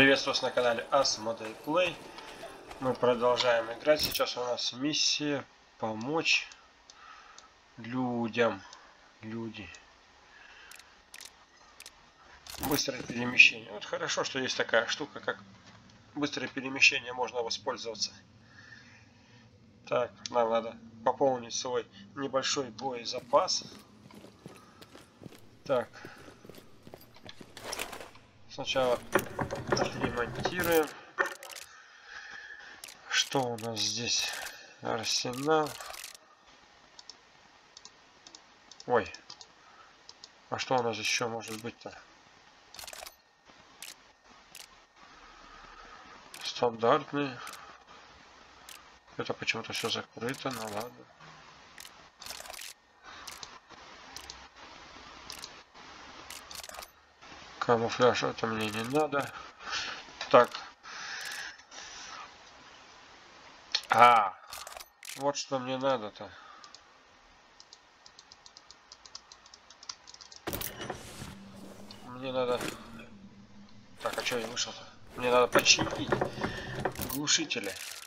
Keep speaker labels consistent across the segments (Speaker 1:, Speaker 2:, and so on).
Speaker 1: Приветствую вас на канале Asmodee Play. Мы продолжаем играть. Сейчас у нас миссия помочь людям. Быстрое перемещение. Вот хорошо, что есть такая штука, как быстрое перемещение, можно воспользоваться. Так, нам надо пополнить свой небольшой боезапас. Так. Сначала отремонтируем. Что у нас здесь? Арсенал. Ой. А что у нас еще может быть-то? Стандартный. Это почему-то все закрыто, ну ладно. Камуфляж, это мне не надо. Так. Вот что мне надо-то. Мне надо... Так, а что я вышел-то? Мне надо починить глушители.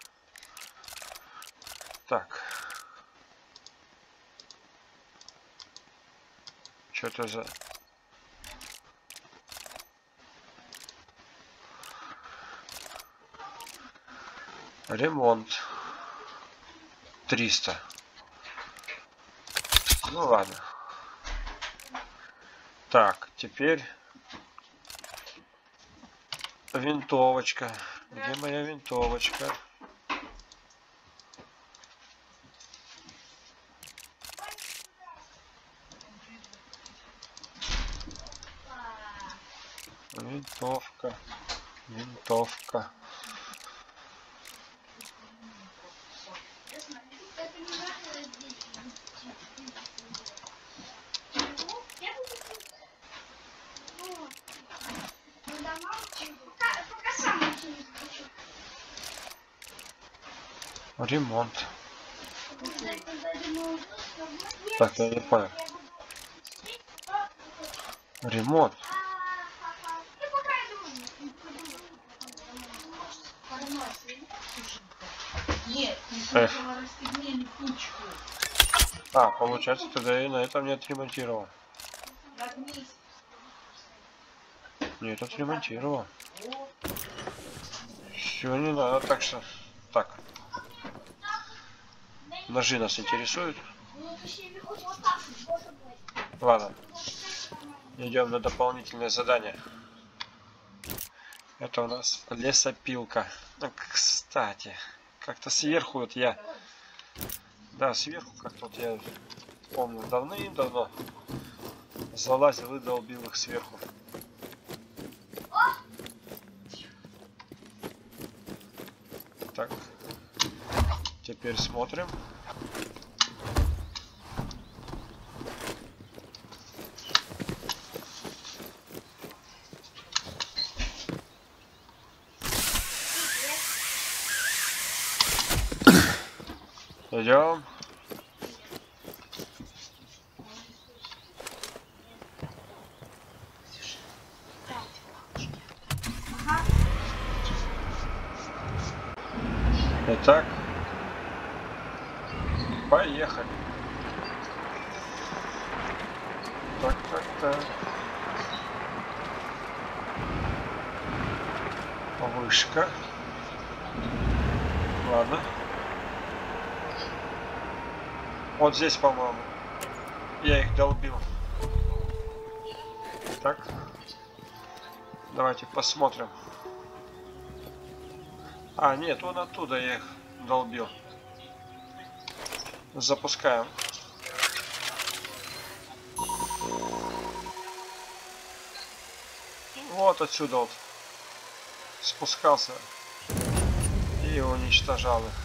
Speaker 1: Так. Что это за... Ремонт. 300. Ну ладно. Так, теперь винтовочка. Где моя винтовочка? Винтовка. Ремонт. Так, я не понял. Ремонт. Получается, тогда я на этом не отремонтировал. Нет, отремонтировал. Все не надо, так что... Так. Ножи нас интересуют. Ладно. Идем на дополнительное задание. Это у нас лесопилка. Ну, кстати, как-то сверху вот я... Да, сверху как-то вот я помню давным-давно залазил и долбил их сверху. Так. Теперь смотрим. Идем. Итак, поехали. Так. Вышка. Ладно. Вот здесь, по-моему, я их долбил. Так. Давайте посмотрим. Нет, вон оттуда я их долбил. Запускаем. Вот отсюда вот спускался и уничтожал их.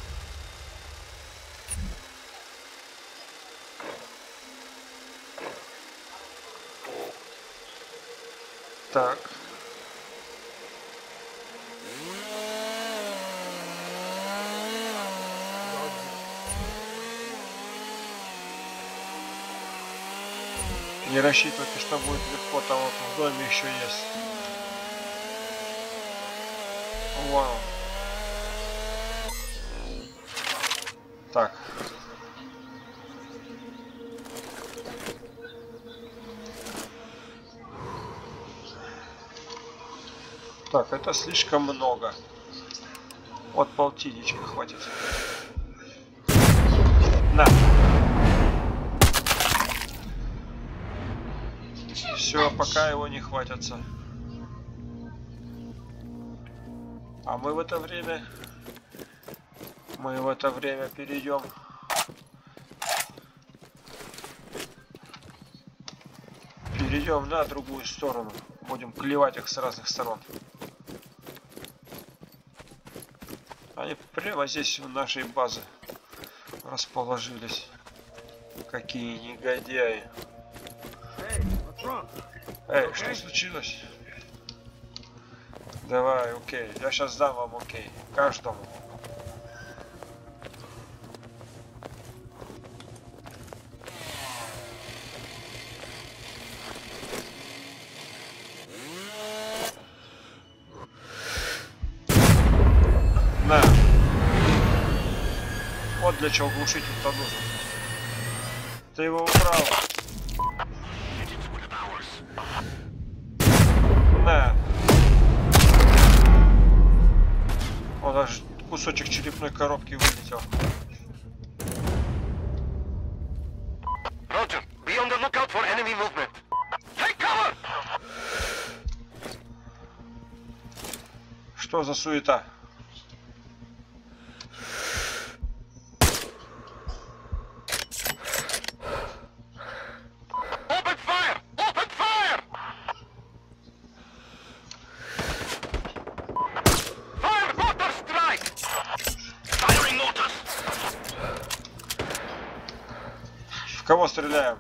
Speaker 1: Так. Не рассчитывайте, что будет легко, там вот в доме еще есть. Вон он. Так. Так, это слишком много. Вот полтинничка хватит. На. Все, пока его не хватится. А мы в это время перейдем на другую сторону. Будем клевать их с разных сторон. Они прямо здесь у нашей базы расположились. Какие негодяи. Эй, что случилось? Давай, окей. Я сейчас дам вам окей. Каждому. На. Вот для чего глушитель-то нужен. Ты его убрал. На. Он аж кусочек черепной коробки вылетел.
Speaker 2: Roger, be on the lookout for enemy movement. Take cover!
Speaker 1: Что за суета?
Speaker 2: Open fire! Open fire! Fire mortar strike! Firing mortars!
Speaker 1: В кого стреляем?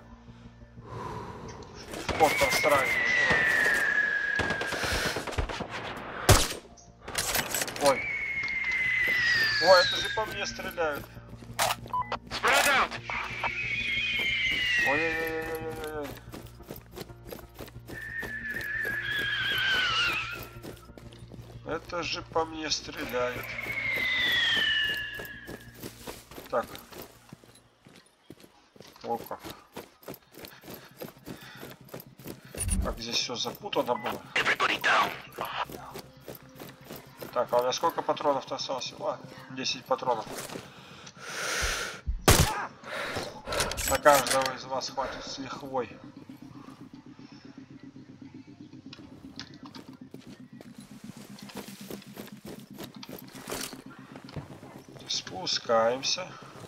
Speaker 1: В Mortar Strike. Ой. Ой, это же по мне стреляют.
Speaker 2: Spread out!
Speaker 1: Ой-ой-ой-ой-ой-ой. Это же по мне стреляют. Так. Опа. Как здесь все запутано было.
Speaker 2: Everybody down!
Speaker 1: Так, а у меня сколько патронов-то осталось? О, 10 патронов. На каждого из вас хватит с лихвой. Спускаемся.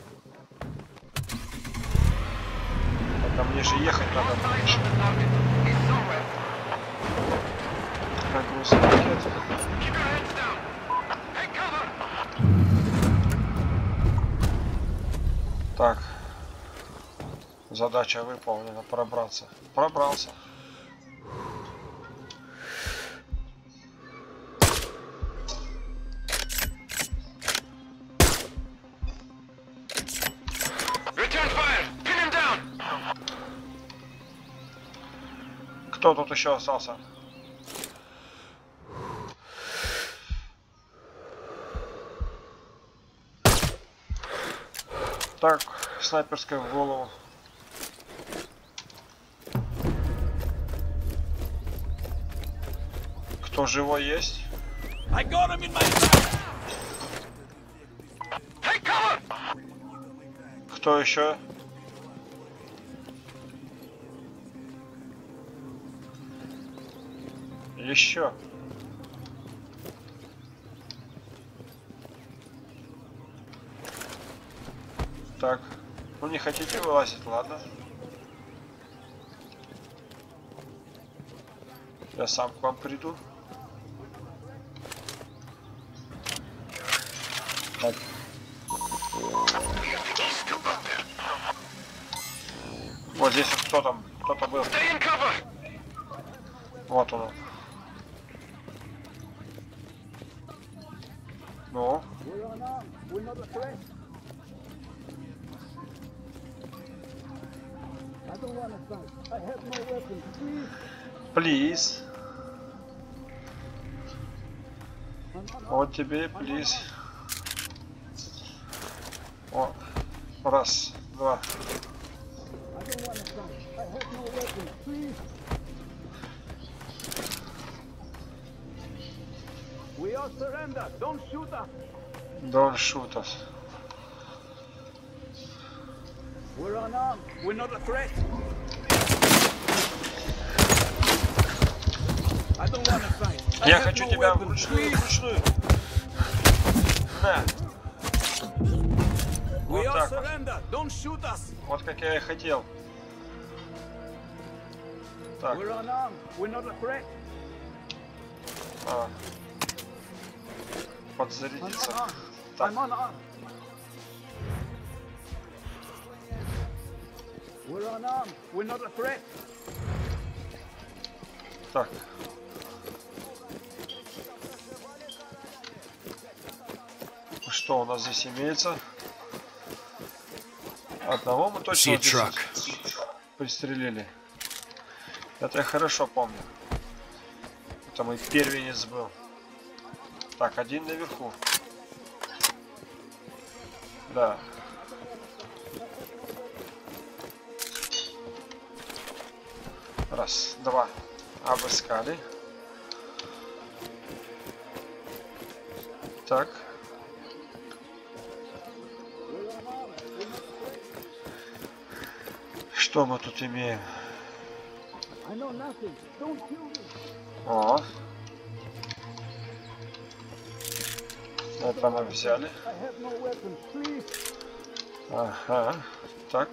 Speaker 1: Так, а мне же ехать надо дальше. Нагрузка пакет.
Speaker 2: Keep your heads down! Take cover!
Speaker 1: Так. Задача выполнена. Пробраться. Пробрался.
Speaker 2: Return fire! Pin him down!
Speaker 1: Кто тут еще остался? Так, снайперская в голову. Кто живой есть?
Speaker 3: I got him in my back.
Speaker 2: Take cover!
Speaker 1: Кто еще? Еще. Так. Ну не хотите вылазить, ладно. Я сам к вам приду. Так. Вот здесь вот кто там? Кто-то был.
Speaker 2: Stay in cover!
Speaker 1: Вот он. Ну? Please. Вот тебе, плиз. О, раз, два.
Speaker 3: We all surrender. Don't shoot us.
Speaker 1: Don't shoot us.
Speaker 3: We're unarmed. We're not a threat. I don't want to fight. I
Speaker 1: Я
Speaker 3: have
Speaker 1: хочу
Speaker 3: no
Speaker 1: тебя
Speaker 3: weapon.
Speaker 1: вручную, вручную. На.
Speaker 3: We
Speaker 1: Вот
Speaker 3: all
Speaker 1: так вот.
Speaker 3: surrender. Don't shoot us.
Speaker 1: Вот как я и хотел. Так.
Speaker 3: We're unarmed. We're not a threat.
Speaker 1: А. Подзарядиться.
Speaker 3: Unarmed.
Speaker 1: Так.
Speaker 3: I'm unarmed. We're unarmed. We're not a threat.
Speaker 1: Так. Что у нас здесь имеется? Одного мы точно здесь пристрелили. Это я хорошо помню. Это мой первенец был. Так, один наверху. Да. Раз, два. Обыскали. Так. Что мы тут имеем? О. Это мы взяли. Ага. Так.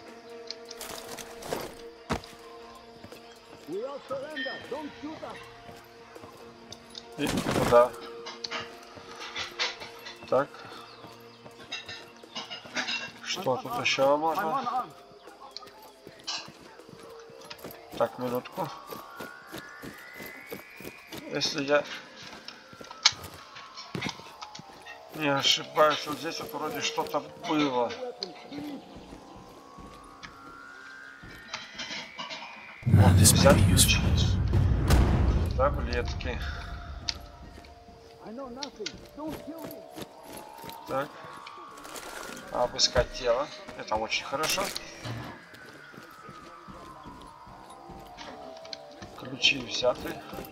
Speaker 1: И туда. Так. Что тут еще можно? Так, минутку. Если я не ошибаюсь, вот здесь вот вроде что-то было. Взять ключ. Таблетки. Так. Обыскать тело. Это очень хорошо. Ключи взяты.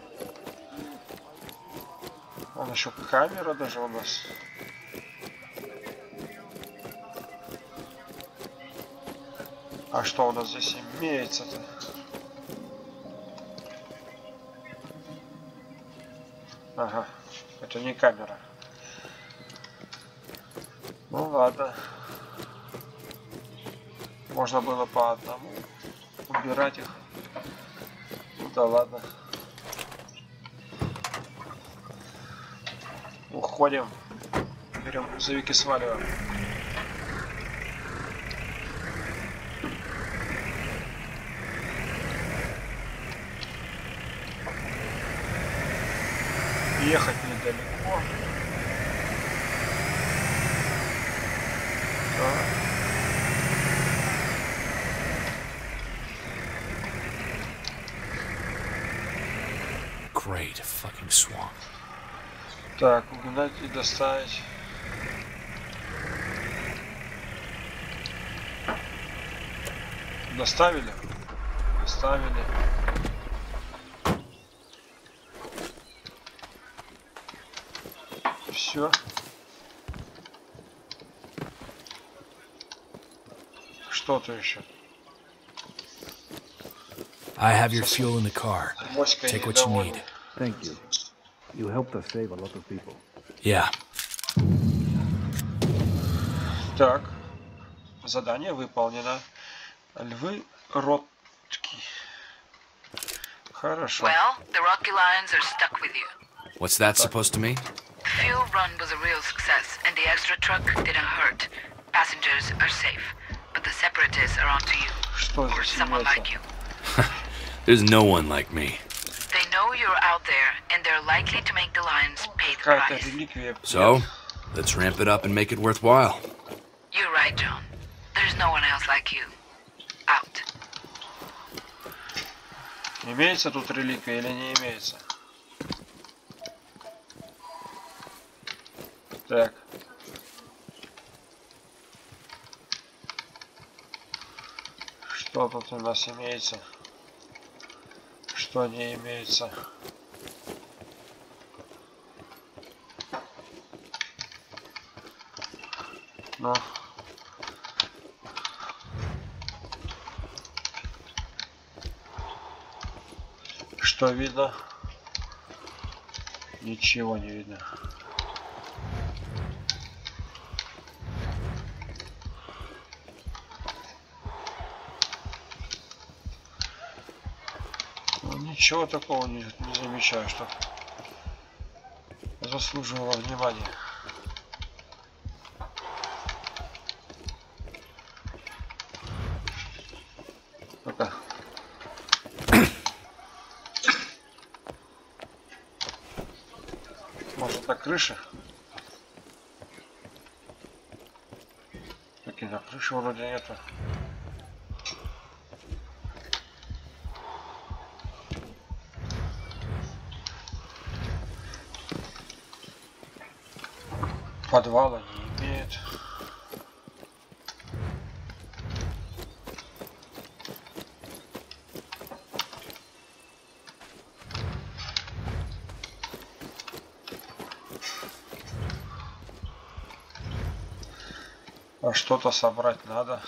Speaker 1: Вон еще камера даже у нас. А что у нас здесь имеется-то? Ага, это не камера. Ну ладно. Можно было по одному убирать их. Ну да ладно. Уходим. Берем грузовик и сваливаем. Ехать недалеко.
Speaker 4: Great fucking swamp.
Speaker 1: Так, угнать и доставить. Доставили? Доставили. Все. Что-то еще.
Speaker 4: I have your fuel in the car.
Speaker 1: Моська
Speaker 4: Take what you
Speaker 1: недовольна.
Speaker 4: need.
Speaker 5: Thank you. You helped us save a lot of people.
Speaker 4: Yeah.
Speaker 1: Так. Задание выполнено. Львы Ротки. Хорошо.
Speaker 6: Well, the Rocky Lions are stuck with you.
Speaker 4: What's that supposed to mean?
Speaker 6: The fuel run was a real success, and the extra truck didn't hurt. Passengers are safe, but the separatists are onto you.
Speaker 1: Что
Speaker 6: Or
Speaker 1: здесь
Speaker 6: someone
Speaker 1: имеется?
Speaker 6: like you.
Speaker 4: There's no one like me.
Speaker 6: They know you're out there, and they're likely to make the Lions pay the
Speaker 1: Какая-то
Speaker 6: price.
Speaker 1: реликвия.
Speaker 4: So, let's ramp it up and make it worthwhile.
Speaker 6: You're right, John. There's no one else like you. Out.
Speaker 1: Имеется тут реликвия или не имеется? Так. Что тут у нас имеется? Что не имеется? Ну. Что видно? Ничего не видно. Ну, ничего такого не замечаю, что заслуживало внимания. Ну-ка. Может, на крыше? Так и на крыше вроде нету. Подвала не имеет. А что-то собрать надо.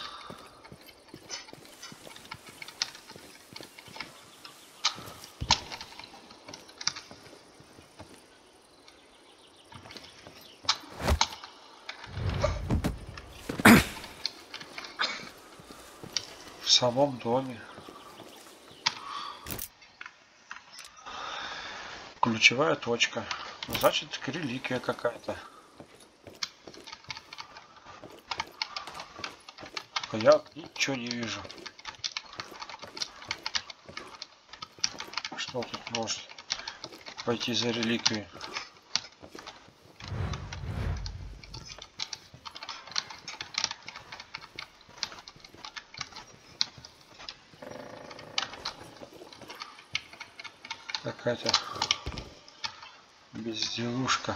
Speaker 1: В самом доме. Ключевая точка. Значит, реликвия какая-то. Я ничего не вижу. Что тут может пойти за реликвией? Какая-то безделушка.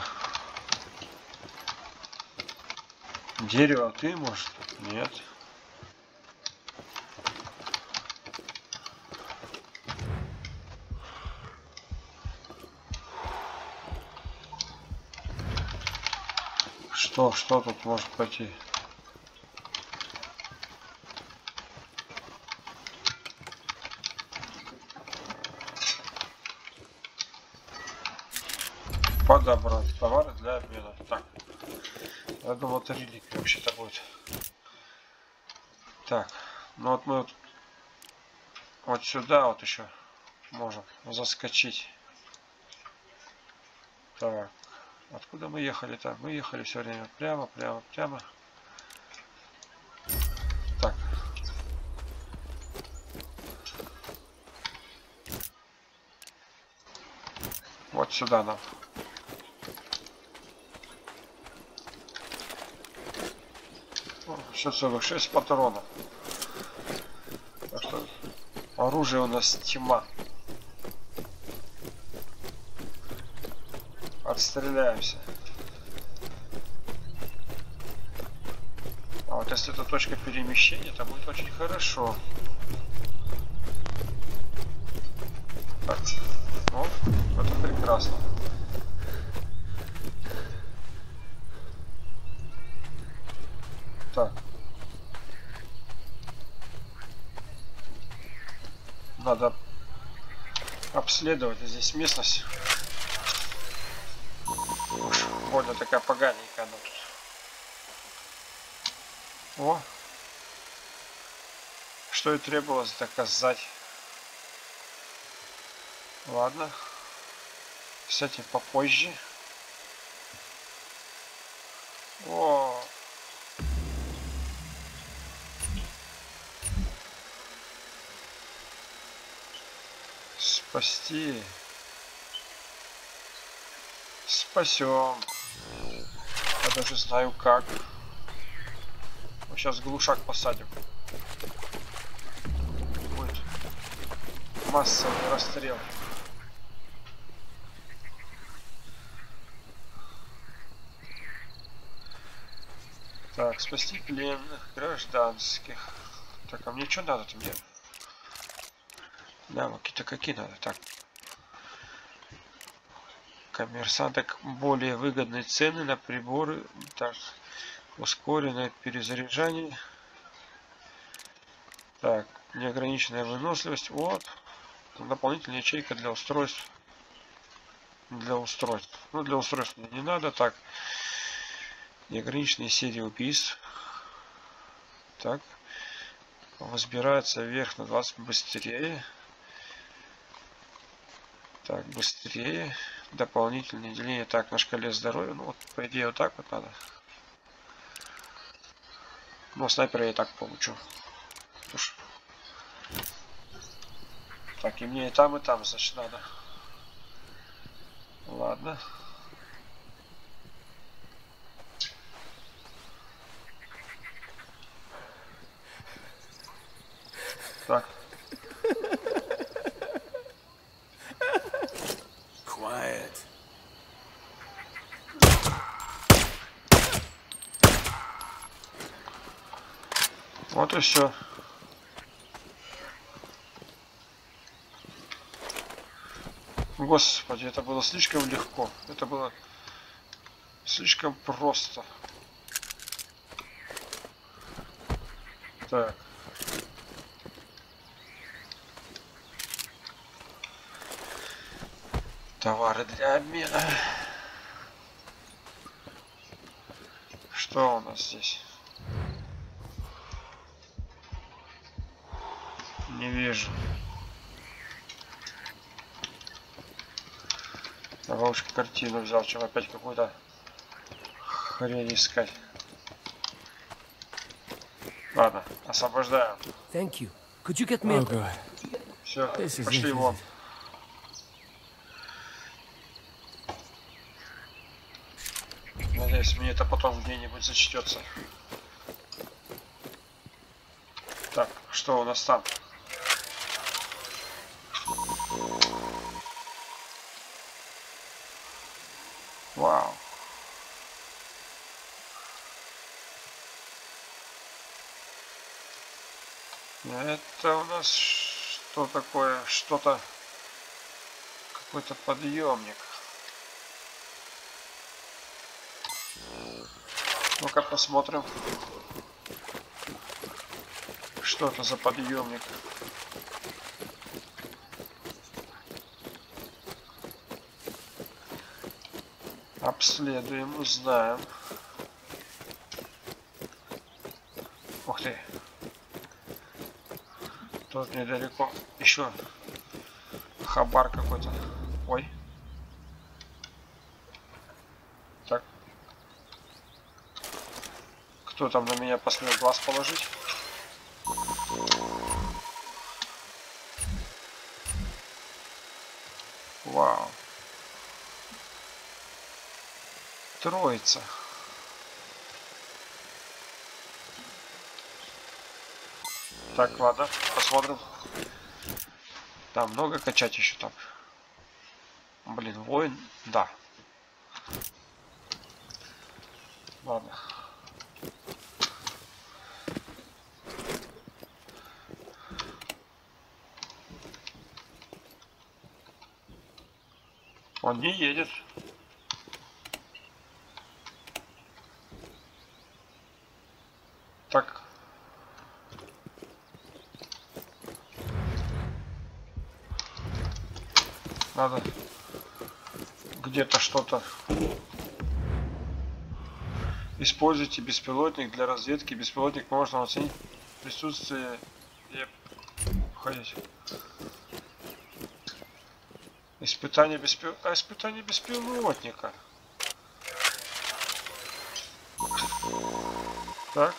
Speaker 1: Дерево ты, может? Нет. Что тут может пойти? Подобрать товары для обмена. Так. Я думал, это реликвия вообще-то будет. Так. Ну вот мы вот сюда вот еще можем заскочить. Так. Откуда мы ехали-то? Мы ехали все время прямо. Так. Вот сюда нам. Все целых 6 патронов. Так что оружие у нас тьма. Отстреляемся. А вот если это точка перемещения, это будет очень хорошо. Так. Вот, это прекрасно. Так. Надо обследовать здесь местность. Больно такая поганенькая она тут. О! Что и требовалось доказать. Ладно. С этим попозже. О! Спасти. Спасем. Я даже знаю как. Мы сейчас глушак посадим. Будет массовый расстрел. Так, спасти пленных, гражданских. Так, а мне что надо-то мне? Навыки-то какие надо? Так. Коммерсанток более выгодные цены на приборы. Так. Ускоренное перезаряжание. Так, неограниченная выносливость. Вот. Дополнительная ячейка для устройств. Для устройств. Ну, для устройств мне не надо. Так. Неограниченные серии убийств. Так. Возбирается вверх на 20 быстрее. Так, быстрее. Дополнительное деление. Так, на шкале здоровья. Ну, вот, по идее, вот так вот надо. Но снайпера я и так получу. Уж. Так, и мне и там, значит, надо. Ладно. Так.
Speaker 3: Quiet.
Speaker 1: Вот и все. Господи, это было слишком легко. Это было слишком просто. Так. Товары для обмена. Что у нас здесь? Не вижу. Ловушка картину взял, чем опять какую-то хрень искать. Ладно, освобождаем.
Speaker 7: Thank you. Could you get me
Speaker 3: Oh god.
Speaker 1: Все,
Speaker 3: This is
Speaker 1: пошли
Speaker 3: it,
Speaker 1: вон.
Speaker 3: is
Speaker 1: Надеюсь, мне это потом где-нибудь зачтется. Так, что у нас там? Вау. Это у нас что такое? Что-то... Какой-то подъемник. Ну-ка посмотрим. Что это за подъемник? Обследуем, узнаем. Ух ты. Тут недалеко еще хабар какой-то. Ой. Так. Кто там на меня посмел глаз положить? Вау. Троица. Так, ладно, посмотрим. Там много качать еще там. Блин, воин, да. Ладно. Он не едет. Так. Надо где-то что-то. Используйте беспилотник для разведки. Беспилотник можно оценить присутствие и ходить. Испытание беспилотника. Так.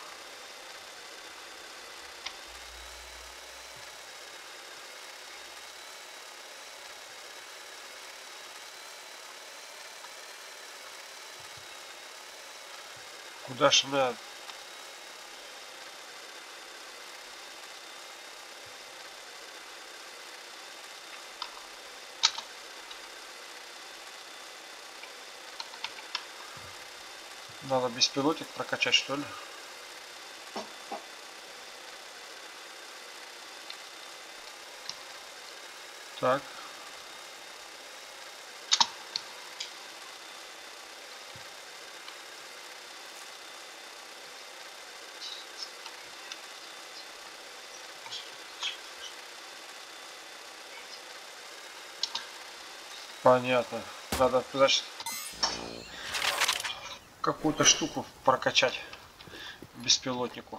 Speaker 1: Куда ж надо? Надо беспилотник прокачать, что ли? Так. Понятно. Надо, значит, какую-то штуку прокачать беспилотнику.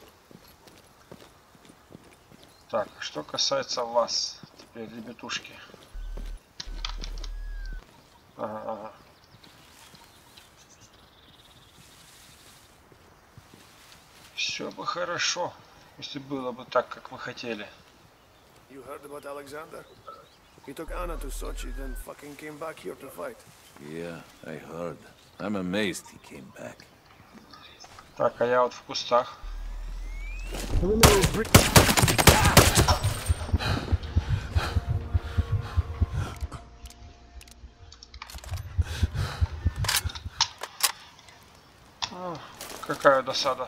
Speaker 1: Так, что касается вас, теперь ребятушки. Ага. Все бы хорошо, если было бы так, как мы хотели.
Speaker 8: You heard about Alexander? He took Anna to Sochi, then fucking came back here to fight.
Speaker 5: Yeah, I heard. I'm amazed he came back.
Speaker 1: Так, а я вот в кустах. О, какая досада.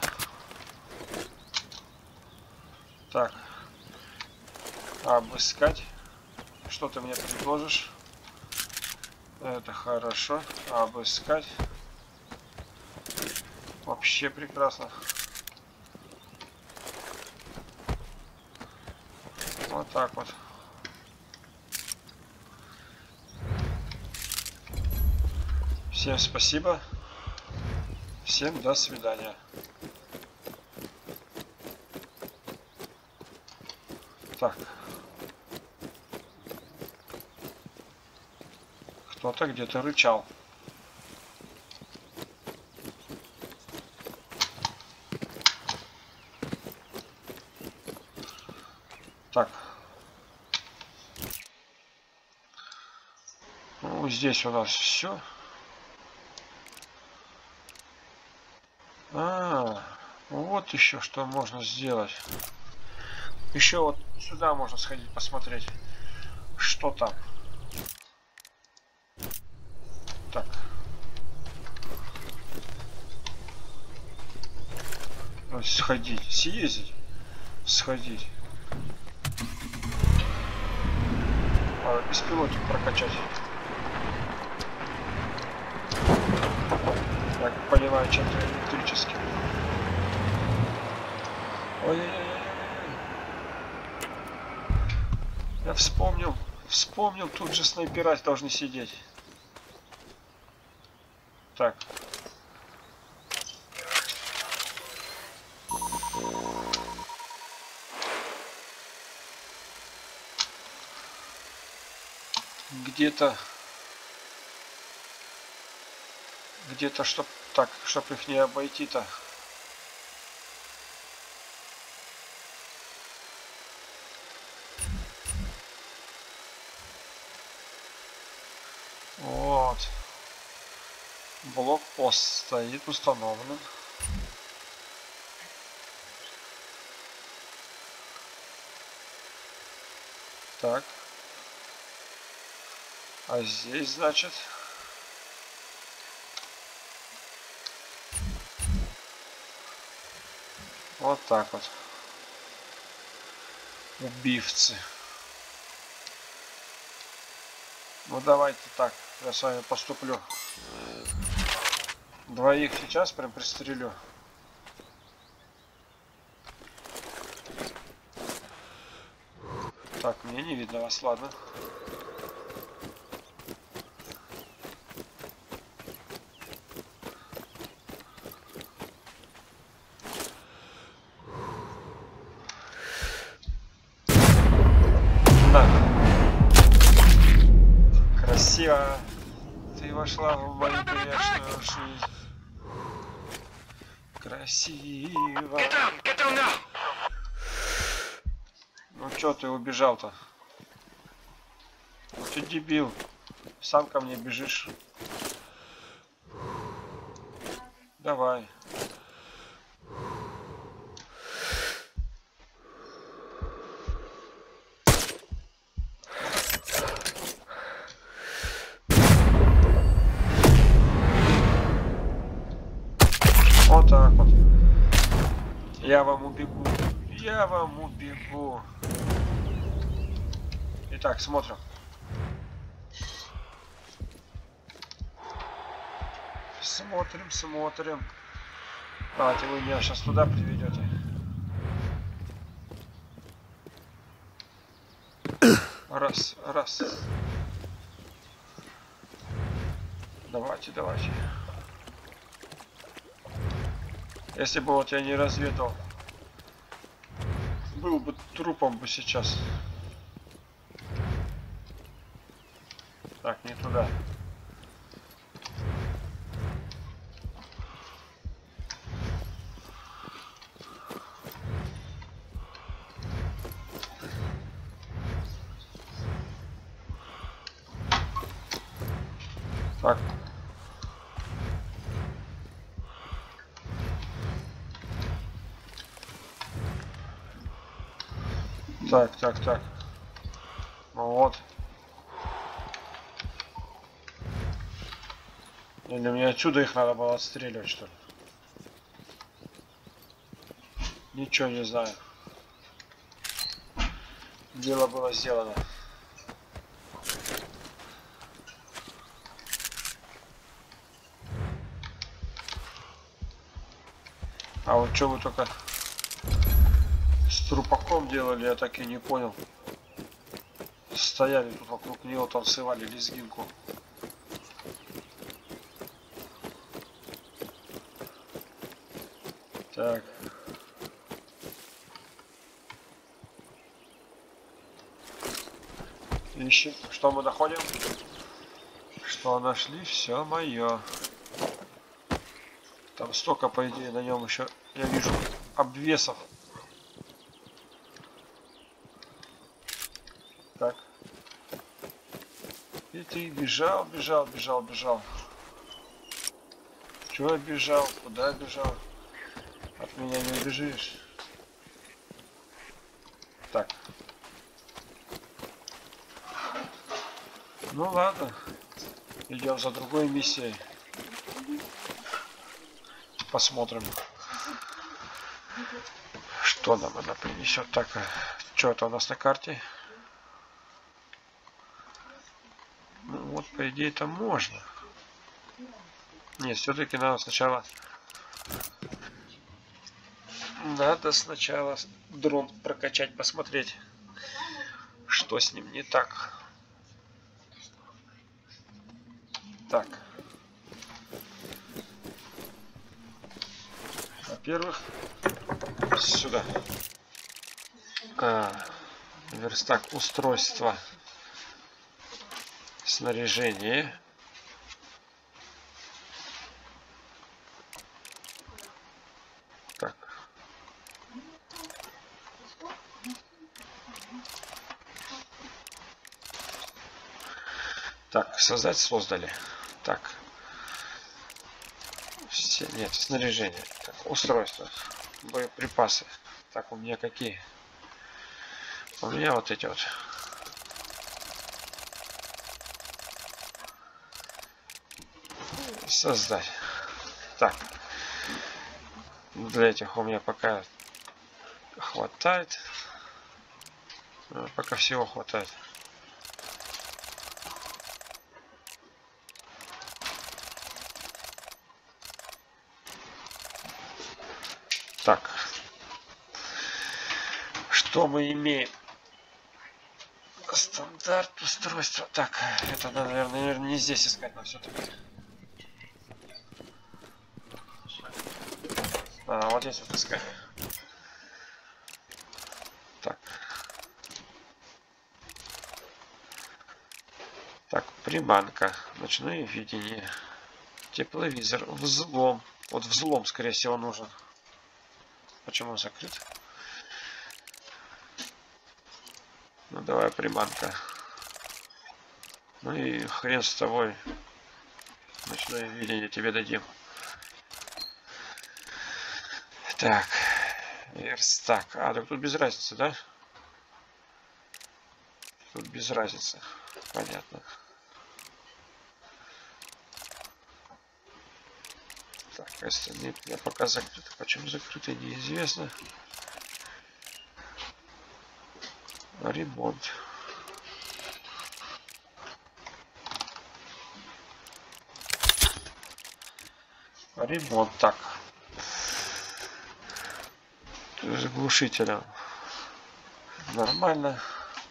Speaker 1: Так. Обыскать. Что ты мне предложишь? Это хорошо. Обыскать. Вообще прекрасно. Вот так вот. Всем спасибо. Всем до свидания. Так. Кто-то где-то рычал. Так. Ну, здесь у нас все. Вот еще что можно сделать. Еще вот сюда можно сходить посмотреть, что там. Так. Сходить, съездить, сходить. Беспилотник прокачать. Так, понимаю, чем-то электрическим. Ой-ой-ой. Я вспомнил, тут же снайпера должны сидеть. Так. Где-то, чтоб их не обойти-то. Вот. Блокпост стоит установлен. Так. А здесь, значит, вот так вот. Убивцы. Ну давайте так, я с вами поступлю. Двоих сейчас прям пристрелю. Так, мне не видно вас, ладно. Красиво. Ты вошла в мою грешную жизнь. Красиво.
Speaker 2: Get down now.
Speaker 1: Ну чё ты убежал-то? Ты дебил. Сам ко мне бежишь. Давай. Вот так вот. Я вам убегу. Я вам убегу. Итак, смотрим. Смотрим, смотрим. Давайте вы меня сейчас туда приведете. Раз, раз. Давайте, давайте. Если бы вот я не разведал, был бы трупом бы сейчас. Так, не туда. Так. Так. Ну вот. Или мне отсюда их надо было отстреливать, что ли? Ничего не знаю. Дело было сделано. А вот что вы только с трупаком делали, я так и не понял. Стояли тут вокруг него, танцевали лезгинку. Так. Ищем. Что мы находим? Что нашли? Все мое. Там столько, по идее, на нем еще, я вижу, обвесов. Так. И ты бежал. Чего бежал? Куда бежал? От меня не убежишь. Так. Ну ладно. Идем за другой миссией. Посмотрим, что нам она принесет. Так, что это у нас на карте? Ну вот, по идее, это можно. Нет, все-таки надо сначала дрон прокачать, посмотреть, что с ним не так. Так. Во-первых, сюда. Верстак устройства. Снаряжение. Так. Так, создать создали. Так. Нет, снаряжение. Так, устройство. Боеприпасы. Так, у меня какие? У меня вот эти вот. Создать. Так. Для этих у меня пока хватает. Пока всего хватает. Так. Что мы имеем? Стандарт устройства. Так, это надо, наверное, не здесь искать, но все-таки. Вот здесь вот искать. Так. Так, приманка. Ночное видение. Тепловизор. Взлом. Вот взлом, скорее всего, нужен. Почему закрыт? Ну давай, приманка. Ну и хрен с тобой. Ночное видение тебе дадим. Так. Верстак. Так тут без разницы, да? Тут без разницы. Понятно. Так. Остальные у меня пока закрыты. Почему закрыты, неизвестно. Ремонт. Ремонт, так. С глушителем. Нормально.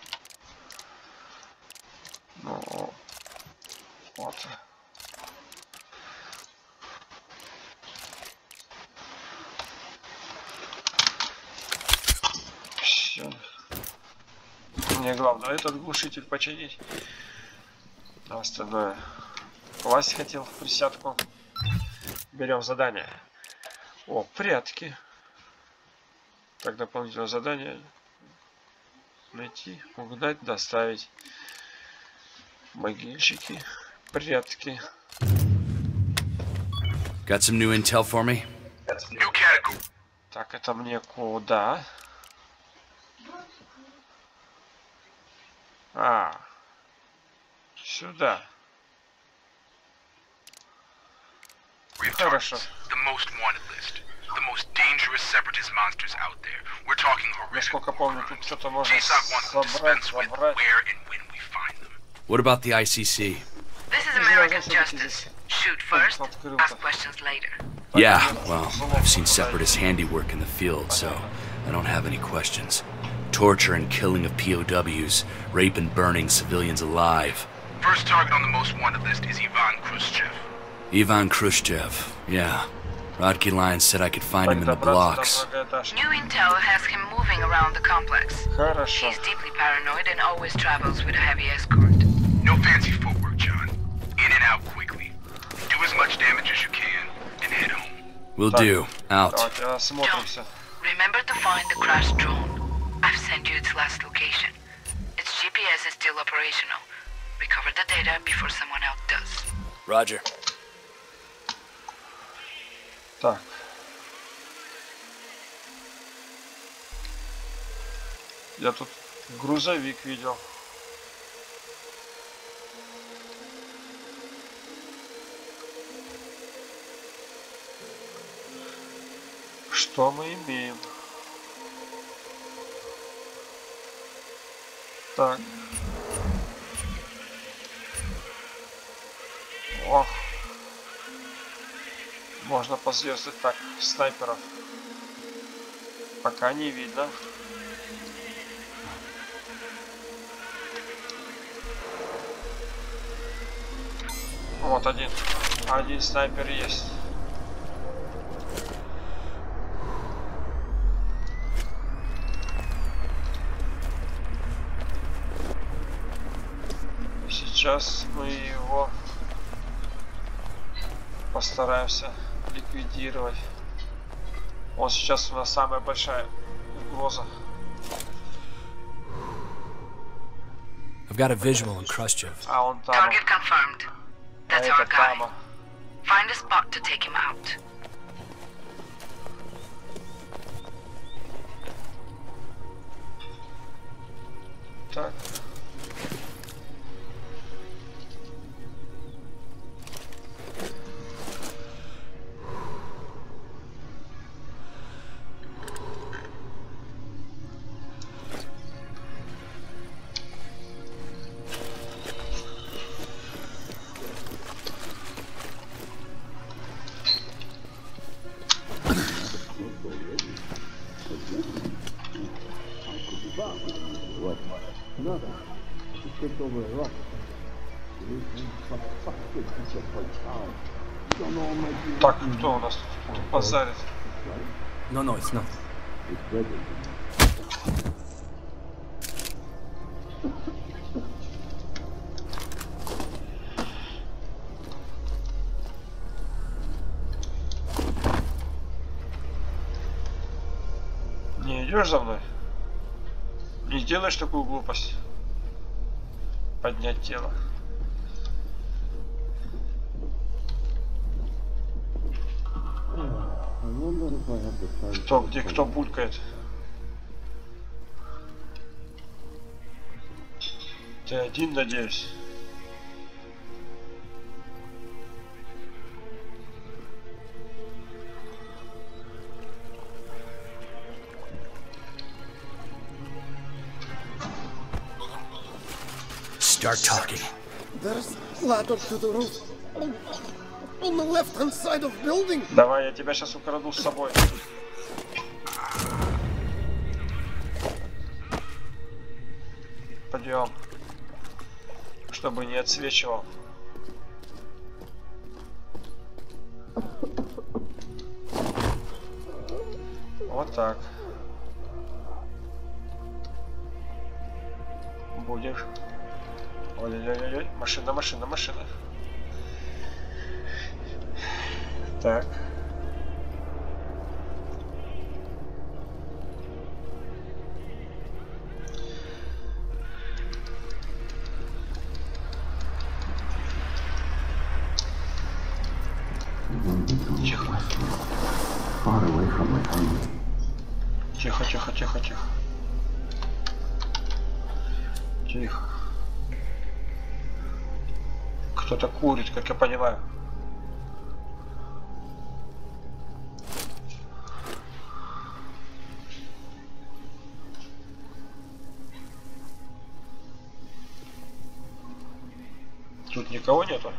Speaker 1: Ну, вот. Все. Мне главное этот глушитель починить. А остальное. Вася хотел в присядку. Берем задание. О, прятки. Так, дополнительное задание. Найти, угнать, доставить. Могильщики. Прятки.
Speaker 4: Got some new intel for me?
Speaker 2: New category.
Speaker 1: Так, это мне куда? А. Сюда. Хорошо.
Speaker 2: The most wanted list. The most dangerous separatist monsters out there. We're talking horrific.
Speaker 1: Насколько помню, тут что-то можно
Speaker 2: JSOC wants to
Speaker 1: собрать,
Speaker 2: dispense with
Speaker 1: собрать.
Speaker 2: where and when we find them.
Speaker 4: What about the ICC?
Speaker 6: This is American justice. Shoot first, ask questions later.
Speaker 4: Yeah, well, I've seen separatist handiwork in the field, so I don't have any questions. Torture and killing of POWs, rape and burning civilians alive.
Speaker 2: First target on the most wanted list is Ivan Khrushchev.
Speaker 4: Ivan Khrushchev, yeah. Rodkey Lyons said I could find him in the blocks.
Speaker 6: New intel has him moving around the complex.
Speaker 1: Хорошо.
Speaker 6: He's deeply paranoid and always travels with a heavy escort.
Speaker 2: No fancy footwork, John. In and out quickly. Do as much damage as you can and head home.
Speaker 4: Will do. Out.
Speaker 1: Давайте осмотримся.
Speaker 6: Remember to find the crashed drone. I've sent you its last location. Its GPS is still operational. Recover the data before someone else does.
Speaker 4: Roger.
Speaker 1: Так. Я тут грузовик видел. Что мы имеем? Так. Ох. Можно позвездать. Так, снайперов пока не видно. Вот один снайпер есть. Сейчас мы его постараемся ликвидировать. Он сейчас у нас самая большая угроза.
Speaker 7: I've got a visual on Khrushchev.
Speaker 1: А он там.
Speaker 6: Target confirmed.
Speaker 1: А
Speaker 6: That's our
Speaker 1: это
Speaker 6: guy.
Speaker 1: там.
Speaker 6: Find a spot to take him out.
Speaker 1: Так. Так, кто у нас тут базарит?
Speaker 7: No, no, it's not.
Speaker 1: Не идешь за мной? Не делаешь такую глупость. Поднять тело. Кто где, кто булькает? Ты один, надеюсь?
Speaker 4: Start talking.
Speaker 8: There's ladder to the roof. On the left-hand side of building.
Speaker 1: Давай, я тебя сейчас украду с собой. Пойдем. Чтобы не отсвечивал. Вот так. Будешь. Ой-ой-ой-ой. Машина, машина, машина. Так. Тихо. Тихо, тихо, тихо, тихо. Тихо. Кто-то курит, как я понимаю. Тут никого нету.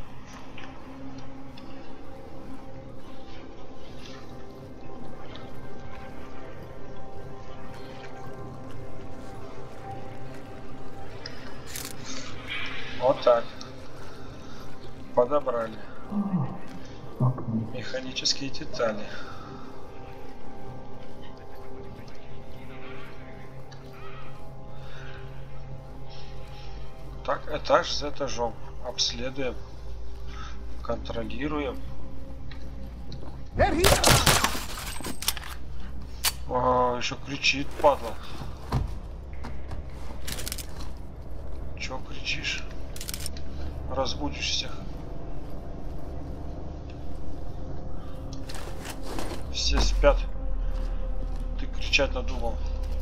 Speaker 1: Вот так. Подобрали. Механические детали. Так, этаж за этажом. Обследуем. Контролируем. О, еще кричит, падла. Чё кричишь? Разбудишь всех. Все спят. Ты кричать надумал.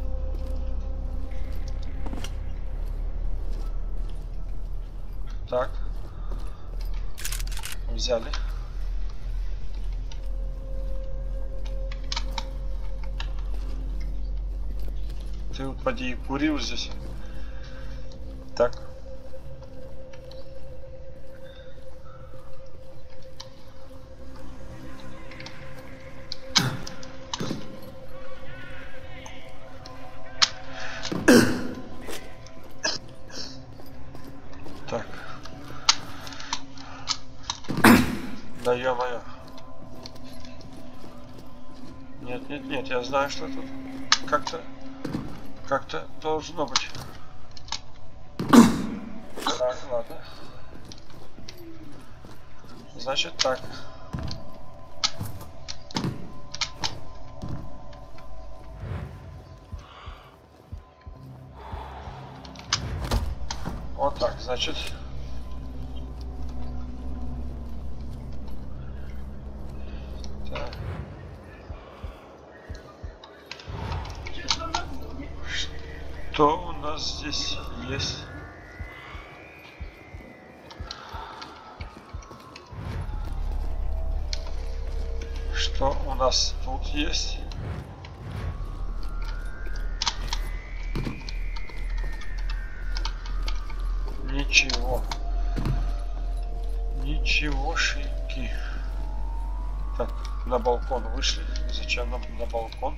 Speaker 1: Так. Взяли. Ты вот поди и курил здесь. Так. Так. Да ё-моё. Нет, нет, нет, я знаю, что тут как-то должно быть. Так, ладно. Значит так. Вот так, значит. Так. Что у нас здесь есть? Что у нас тут есть? Ничего. Ничегошеньки. Так, на балкон вышли. Зачем нам на балкон?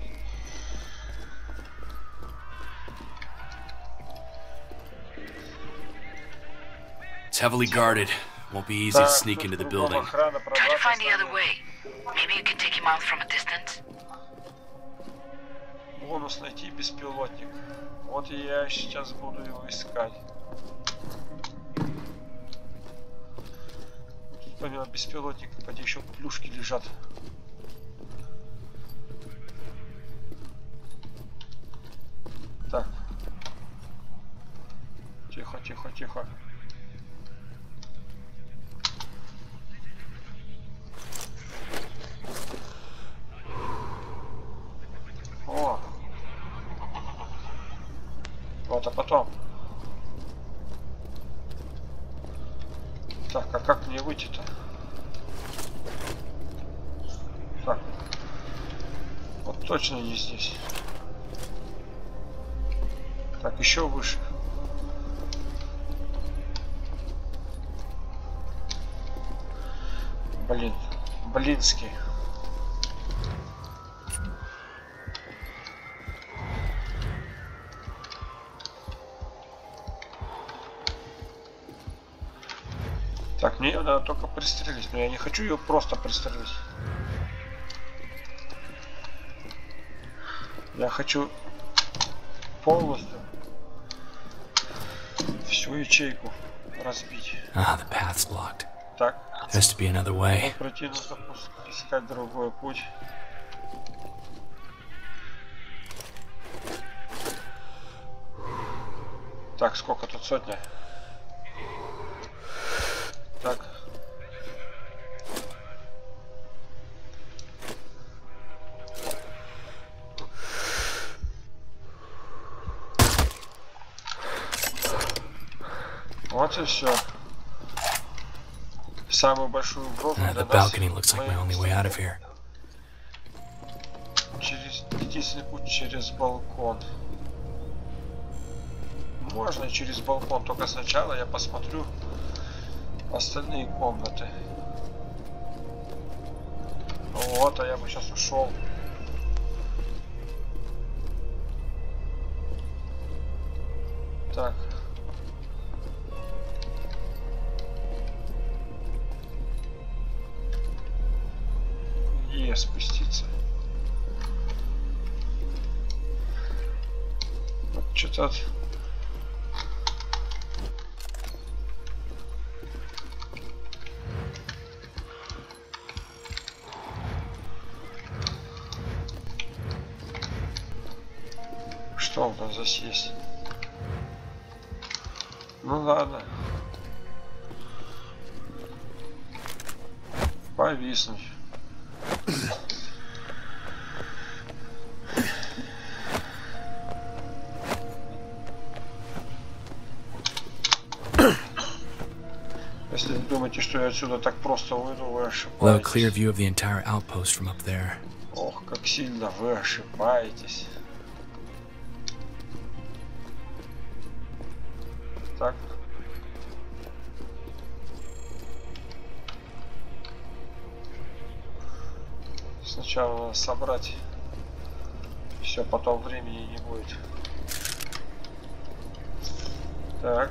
Speaker 4: It's heavily guarded. Won't be easy to sneak into the building.
Speaker 6: Try to find the other way. Maybe you can take him out from a distance.
Speaker 1: Бонус найти беспилотник. Вот и я сейчас буду его искать. Помимо беспилотника, поди еще плюшки лежат. Так. Тихо, тихо, тихо. О! Вот, а потом. Так, а как мне выйти-то? Так. Вот точно не здесь. Так, еще выше. Блин, блинский. Так, мне ее надо только пристрелить, но я не хочу ее просто пристрелить. Я хочу полностью всю ячейку разбить.
Speaker 7: Ah, the path's blocked.
Speaker 1: Так.
Speaker 7: There has to be another way.
Speaker 1: Пройти нужно искать другой путь. Так, сколько тут? Сотня. Так. Вот и все. Самую большую угрозу для
Speaker 7: The
Speaker 1: нас
Speaker 7: balcony looks like my only way out of here.
Speaker 1: единственный путь через балкон. Можно через балкон, только сначала я посмотрю остальные комнаты. Вот, а я бы сейчас ушел. Так. И спуститься. Вот что-то. Что у нас здесь есть? Ну ладно. Повиснуть. Если вы думаете, что я отсюда так просто выйду, вы
Speaker 7: We'll have a clear
Speaker 1: ошибаетесь.
Speaker 7: view of the entire outpost from up there.
Speaker 1: Ох, как сильно вы ошибаетесь. Так. Сначала надо собрать. Все, потом времени не будет. Так.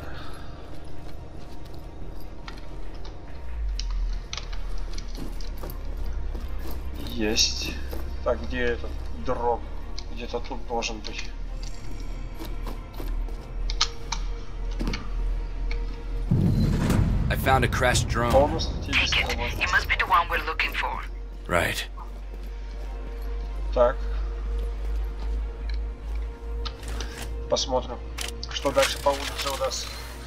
Speaker 1: Есть. Так, где этот дрон? Где-то тут должен быть.
Speaker 4: I found a crashed drone.
Speaker 1: Полностью
Speaker 6: Take it. It must be the one we're looking for.
Speaker 4: Right.
Speaker 1: Так. Посмотрим, что дальше по улице у нас.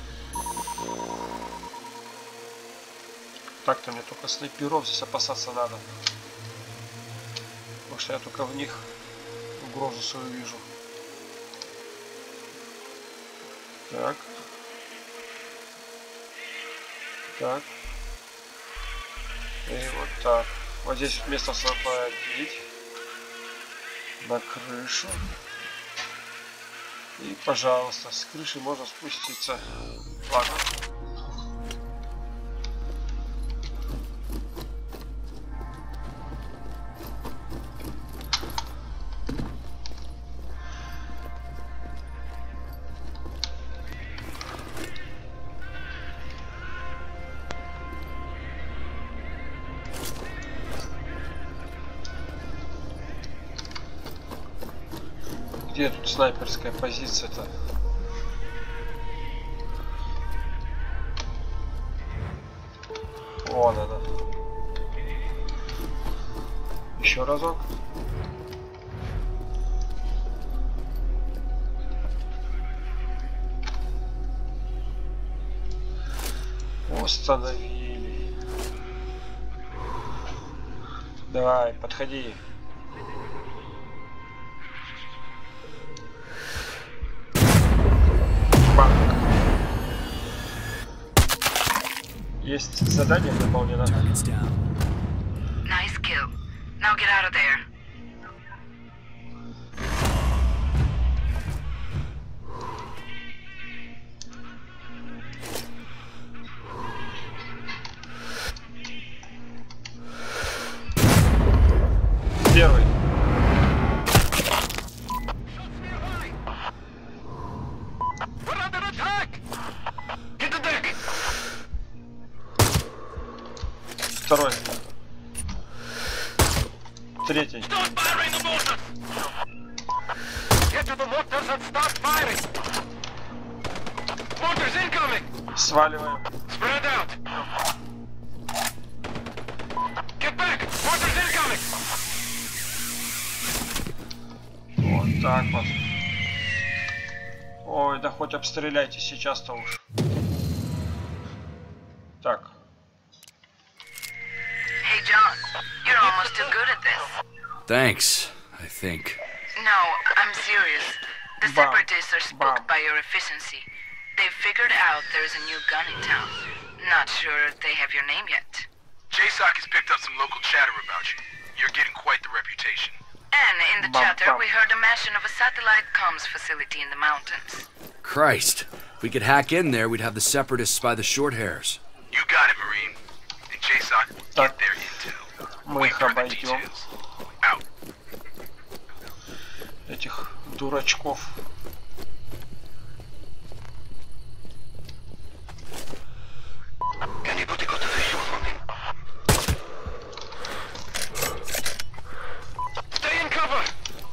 Speaker 1: Так-то мне только снайперов здесь опасаться надо. Потому что я только в них угрозу свою вижу. Так. Так. И вот так. Вот здесь место освободить. На крышу. И, пожалуйста, с крыши можно спуститься. Ладно. Где тут снайперская позиция-то? Вон она. Еще разок. Установили. Давай, подходи. Есть задание выполнено.
Speaker 7: Target's down.
Speaker 6: Nice kill. Now get out of there.
Speaker 1: третий. Сваливаем. Вот так вот. Ой, да хоть обстреляйте сейчас-то уж. Так.
Speaker 6: Hey, John, you're almost too good at this.
Speaker 4: Thanks, I think.
Speaker 6: No, I'm serious. The
Speaker 1: Bam.
Speaker 6: Separatists are spooked by your efficiency. They've figured out there's a new gun in town. Not sure they have your name yet.
Speaker 2: JSOC has picked up some local chatter about you. You're getting quite the reputation.
Speaker 6: And in the
Speaker 1: Bam,
Speaker 6: chatter,
Speaker 1: bam.
Speaker 6: we heard a mention of a satellite comms facility in the mountains.
Speaker 4: Christ, if we could hack in there, we'd have the Separatists by the short hairs.
Speaker 2: You got it, Marine. And JSOC will get their intel.
Speaker 1: Мы
Speaker 2: Wait
Speaker 1: их
Speaker 2: for the
Speaker 1: обойдем.
Speaker 2: details. Out.
Speaker 1: Этих дурачков.
Speaker 2: Anybody got to the shore for me? Stay in cover!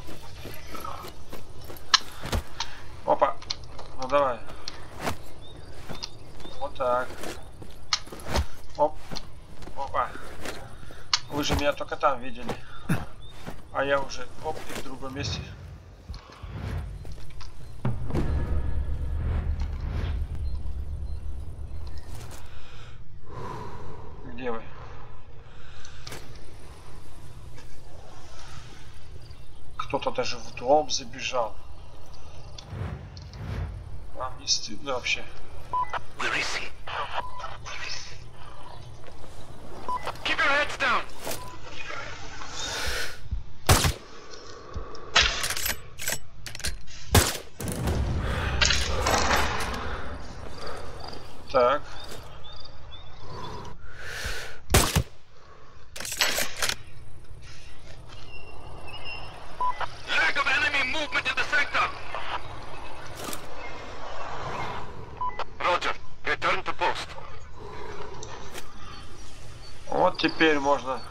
Speaker 1: Опа. Ну давай. Вот так. Оп. Опа. Вы же меня только там видели. А я уже, оп, и в другом месте. Где вы? Кто-то даже в дом забежал. Вам не стыдно вообще?
Speaker 2: Where is he? Keep your heads down!
Speaker 1: Так.
Speaker 2: Lack of enemy movement in the sector! Roger. Return to post.
Speaker 1: Вот теперь можно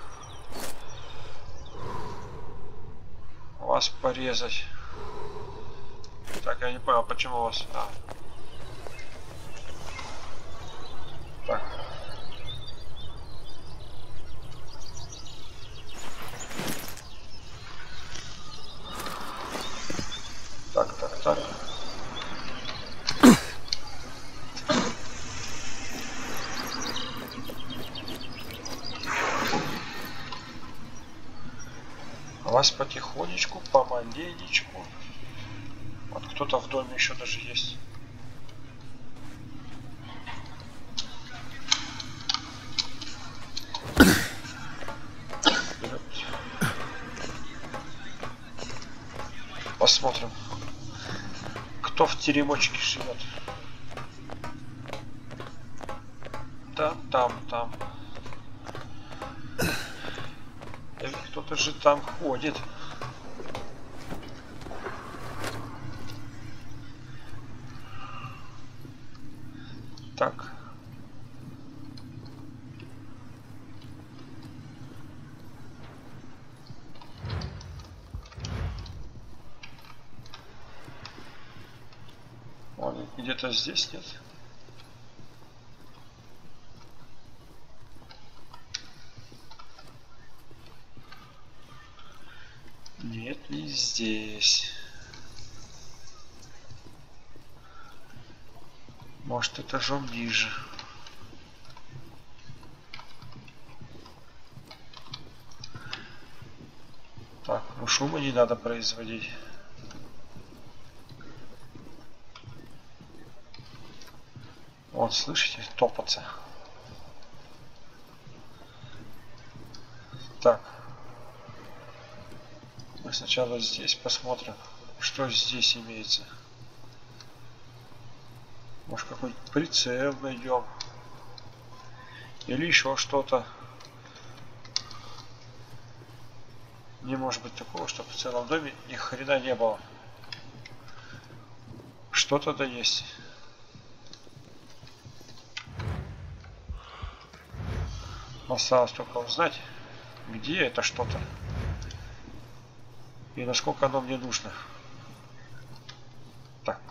Speaker 1: вас порезать. Так, я не понял, почему вас... Так. Так. Вас потихонечку, помаленечку. Вот кто-то в доме еще даже есть. Посмотрим, кто в теремочке живет. Да, там. Или кто-то же там ходит. Так. Он где-то здесь, нет? Нет, не здесь. Может, этажом ниже. Так, ну шума не надо производить. Вот, слышите, топаться. Так. Мы сначала здесь посмотрим, что здесь имеется. Может, какой-нибудь прицел найдем. Или еще что-то. Не может быть такого, чтобы в целом доме ни хрена не было. Что-то да есть. Осталось только узнать, где это что-то. и насколько оно мне нужно. Так.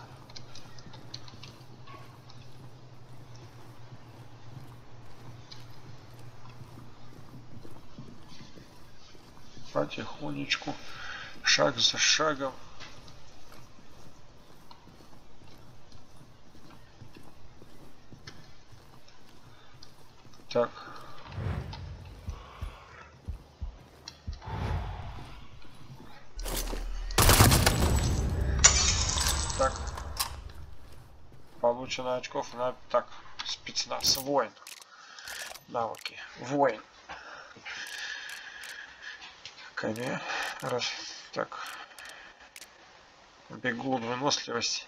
Speaker 1: Потихонечку, шаг за шагом. Так. Так. Получено очков на... Так. Спецназ. Воин. Навыки. Воин. Коня. Раз. Так. Бегун. Выносливость.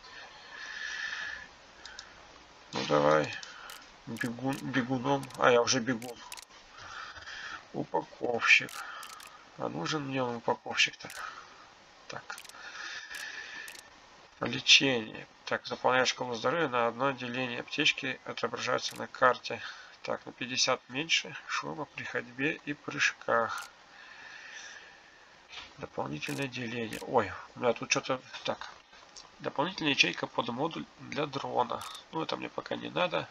Speaker 1: Ну давай. Бегуном. А, я уже бегун. Упаковщик. А нужен мне упаковщик-то? Так. Лечение. Так, заполняешь шкалу здоровья на одно отделение аптечки, отображается на карте. Так, на 50 меньше шума при ходьбе и прыжках. Дополнительное деление. Ой, у меня тут что-то... Так. Дополнительная ячейка под модуль для дрона. Ну, это мне пока не надо.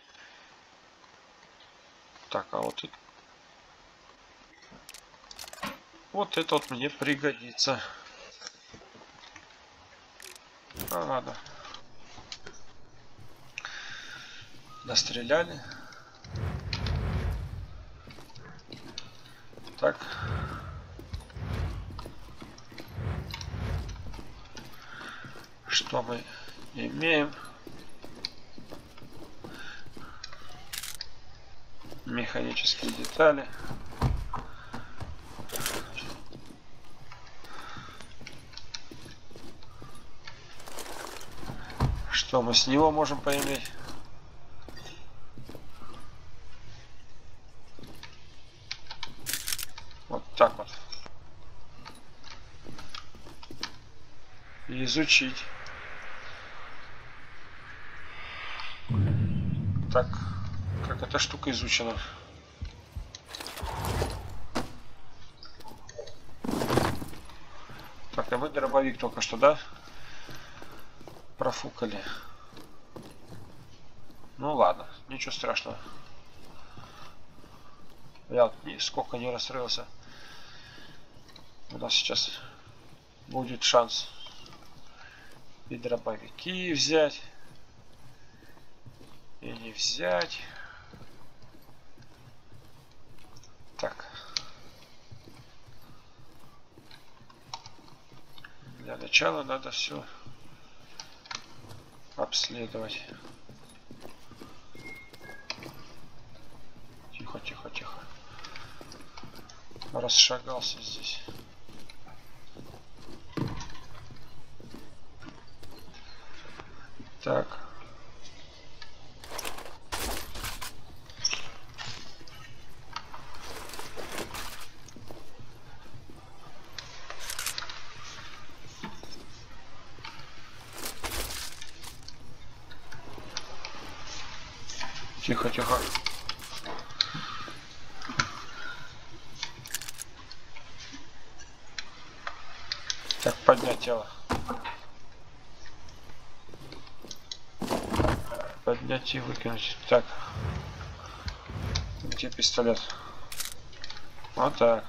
Speaker 1: Так, а вот это... Вот это вот мне пригодится. А, ладно. Настреляли. Так. Что мы имеем? Механические детали. Что мы с него можем поиметь? Вот так вот. И изучить. Так, как эта штука изучена? Так, а мы дробовик только что, да? Профукали. Ну ладно, ничего страшного. Я сколько не расстроился. У нас сейчас будет шанс и дробовики взять, и не взять. Так. Для начала надо все обследовать. Тихо, тихо, тихо. Расшагался здесь. Так. Тихо, тихо. Так, поднять тело. Поднять и выкинуть. Так. Где пистолет? Вот так.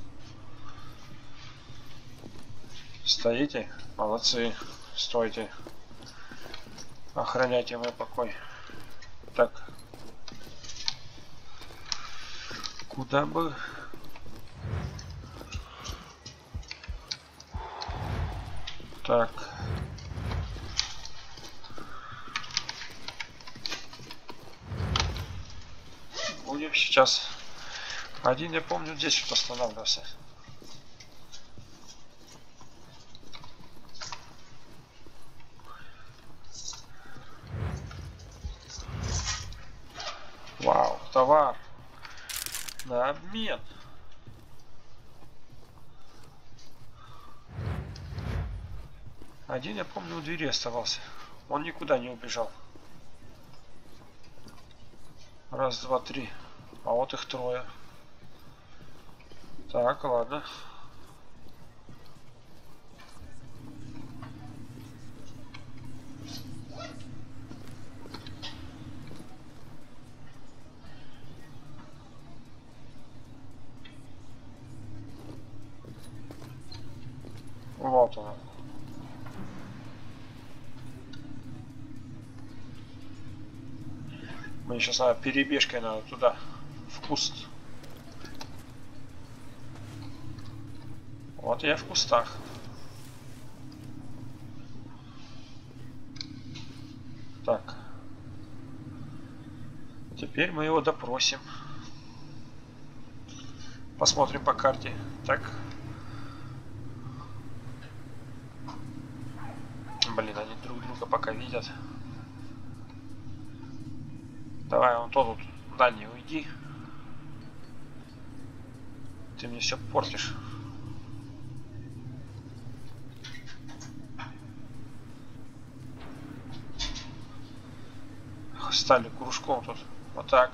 Speaker 1: Стоите? Молодцы. Стойте. Охраняйте мой покой. Так. Куда бы... Так. Будем сейчас... Один, я помню, здесь вот останавливался. Вау, товар. На обмен. Один, я помню, у двери оставался. Он никуда не убежал. Раз, два, три. А вот их трое. Так, ладно. Вот она. Мне сейчас надо перебежкой надо туда, в куст. Вот я в кустах. Так. Теперь мы его допросим. Посмотрим по карте. Так. Блин, они друг друга пока видят. Давай, вон тот вот дальний уйди. Ты мне все портишь. Стали кружком тут. Вот так.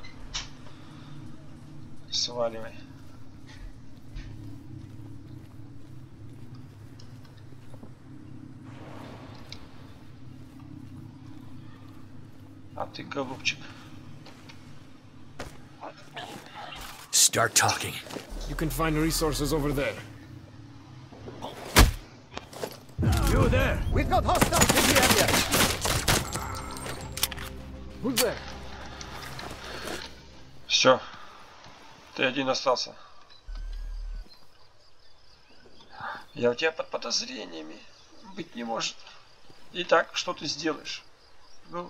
Speaker 1: Сваливай. А ты, голубчик.
Speaker 7: Start talking.
Speaker 8: You can find resources over there.
Speaker 3: You there! We've got hostiles in the area! Who's there?
Speaker 1: Все. Ты один остался. Я у тебя под подозрениями. Быть не может. Итак, что ты сделаешь? Ну.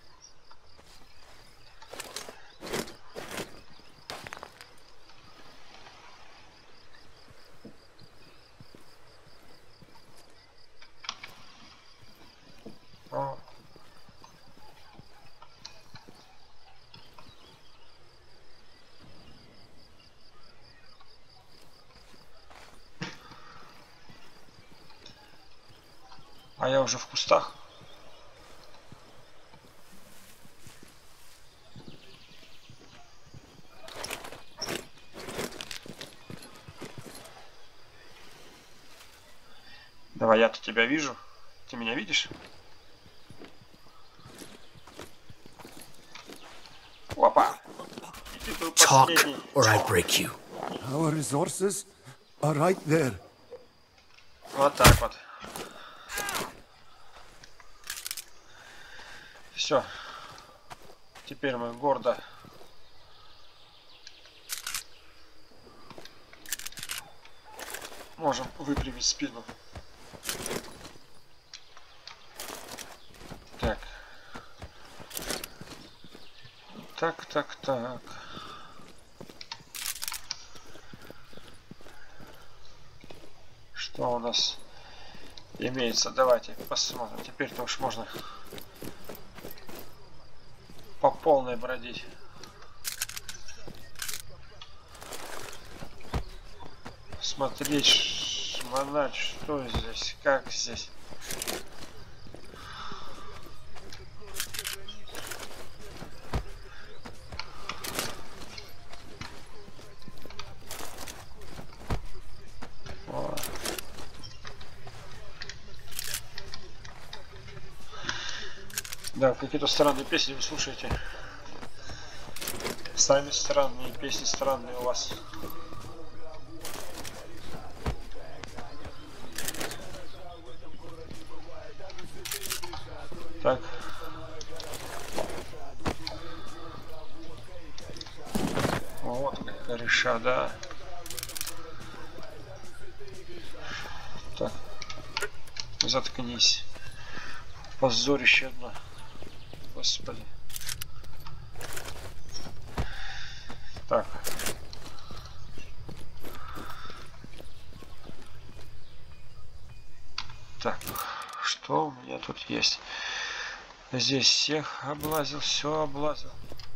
Speaker 1: О. А я уже в кустах. Давай, я-то тебя вижу. Ты меня видишь? Опа! И ты был
Speaker 7: Talk,
Speaker 1: последний.
Speaker 7: or I break you.
Speaker 3: Our resources are right there.
Speaker 1: Вот так вот. Все. Теперь мы гордо можем выпрямить спину. Так. Так. Что у нас имеется? Давайте посмотрим. Теперь-то уж можно по полной бродить. Смотреть, шмонать, что здесь, как здесь. Да, какие-то странные песни вы слушаете. Сами странные песни, странные у вас. Так. Вот как кореша, да. Так. Заткнись. Позорище одно. Господи. Так. Так. Что у меня тут есть? Здесь всех облазил, все облазил.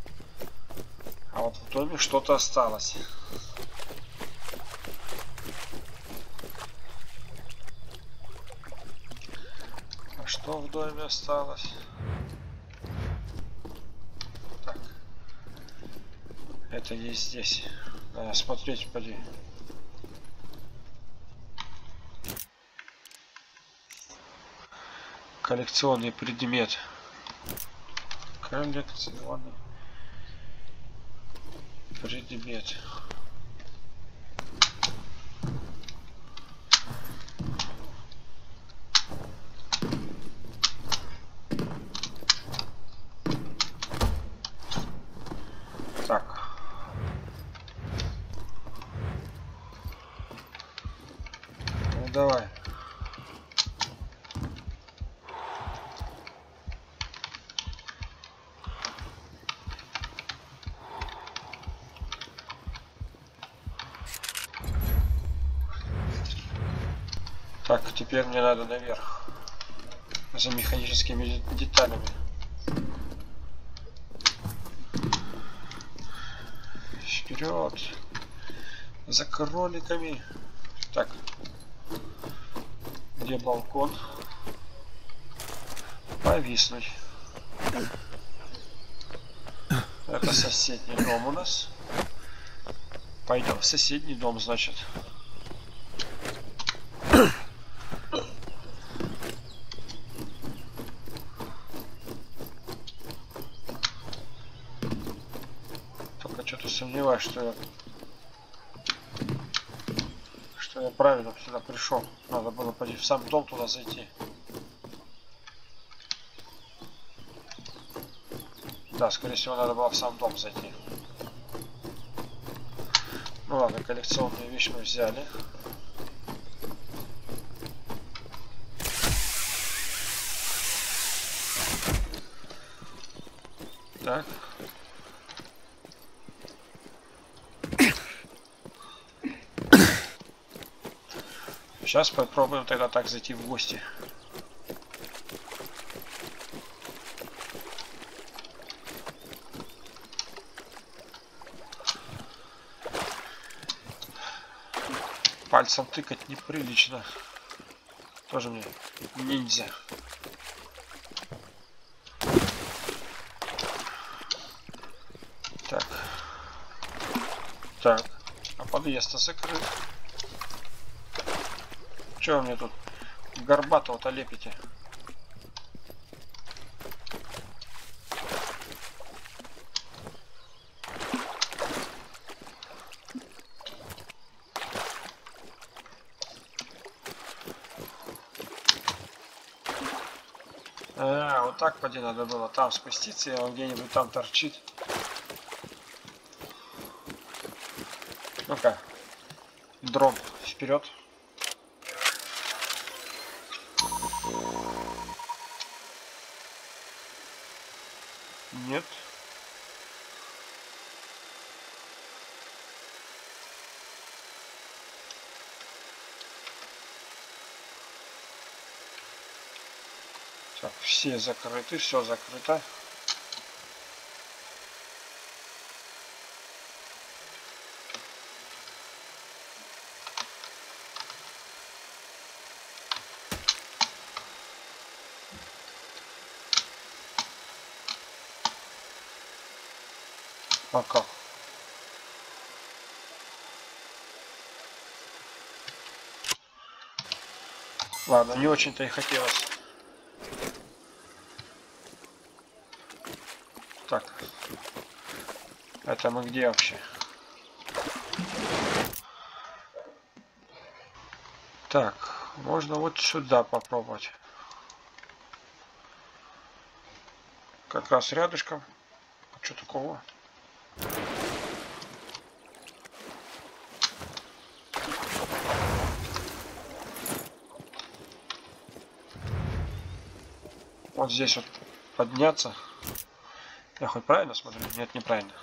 Speaker 1: А вот в доме что-то осталось. А что в доме осталось? Так. Это не здесь. Надо смотреть, поди. Коллекционный предмет. Коллекционный предмет. Так, теперь мне надо наверх. За механическими деталями. Вперед. За кроликами. Так. Где балкон? Повиснуть. Это соседний дом у нас. Пойдем в соседний дом, значит. Только что-то сомневаюсь, что я правильно сюда пришел. Надо было пойти в сам дом туда зайти. Да, скорее всего, надо было в сам дом зайти. Ну ладно, коллекционные вещи мы взяли. Так. Сейчас попробуем тогда так зайти в гости. Пальцем тыкать неприлично. Тоже мне ниндзя. Так. Так. А подъезд-то закрыт. Чего вы мне тут горбатого-то лепите? Вот так поди надо было там спуститься, и он где-нибудь там торчит. Ну-ка, дрон вперед. Нет. Так, все закрыты, все закрыто. Пока. Ладно, не очень-то и хотелось. Так. Это мы где вообще? Так, можно вот сюда попробовать. Как раз рядышком. Что такого? Вот здесь вот подняться. Я хоть правильно смотрю? Нет, неправильно.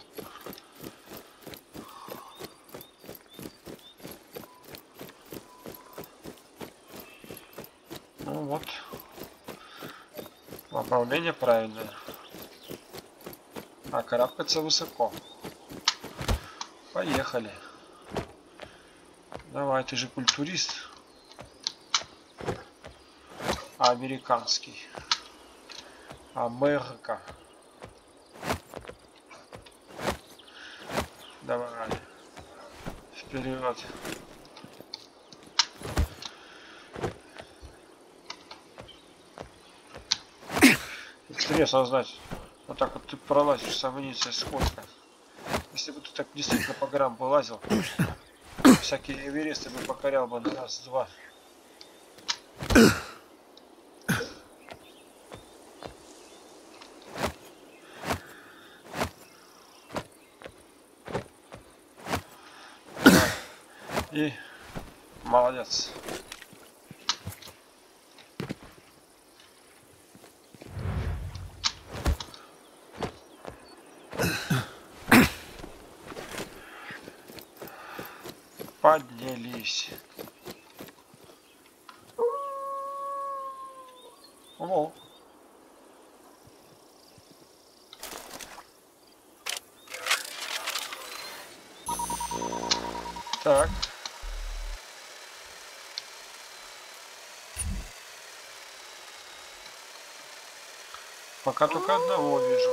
Speaker 1: Ну вот. Направление правильное. А карабкаться высоко. Поехали. Давай, ты же культурист. Американский. Америка. Давай. Вперед. Интересно узнать, вот так вот ты пролазишь с амуницией сколько. Если бы ты так действительно по горам бы лазил, всякие эвересты бы покорял бы на раз-два. И молодец. Поднялись. Во. Так. Пока только одного вижу.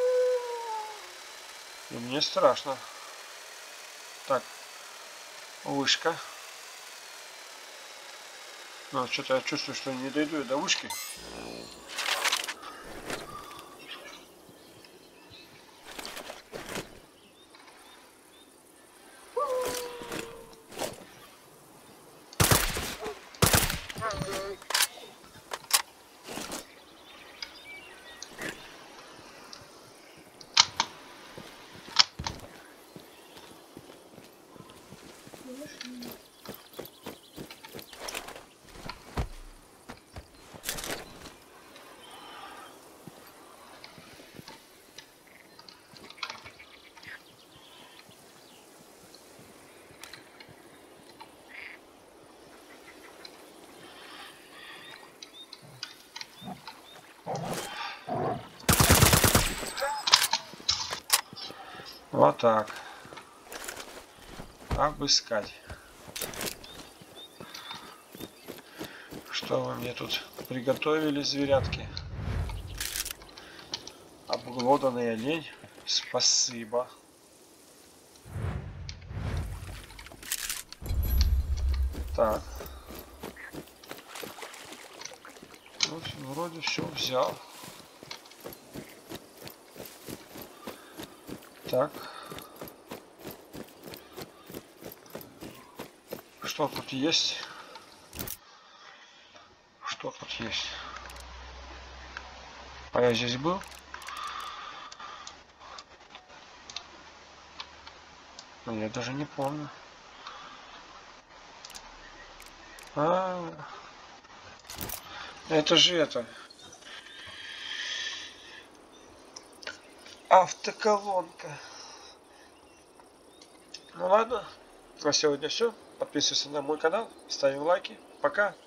Speaker 1: И мне страшно. Так. Вышка. Ну, что-то я чувствую, что не дойду я до вышки. Вот так. Обыскать. Что вы мне тут приготовили, зверятки? Обглоданный олень. Спасибо. Так. Вот, вроде все взял. Так. Что тут есть? Что тут есть? А я здесь был? Но я даже не помню. Это же это. Автоколонка. Ну ладно. На сегодня все. Подписывайся на мой канал. Ставим лайки. Пока.